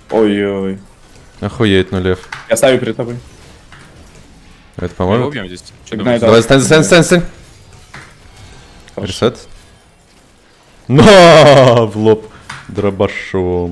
Ой-ой. Охуеть, ну лев. Я ставлю перед тобой. Это Мы его поможет? убьем здесь. Что Игнай, думаешь? Давай, стань. Хорошо. Ресет. На, в лоб. Дробашом.